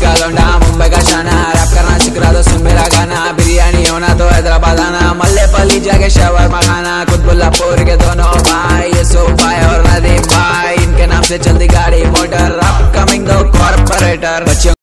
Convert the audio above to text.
का लौंडा मुंबई का शाना, रैप करना सीख रहा तो सुन मेरा गाना, बिरयानी होना तो हैदराबाद आना, मल्ले पली जाके शवरमा खाना, कुतुबुल्लापुर के दोनों भाई यूसुफ भाई और नदीम भाई, इनके नाम से चलती गाड़ी मोटर, अपकमिंग दो कॉर्पोरेटर।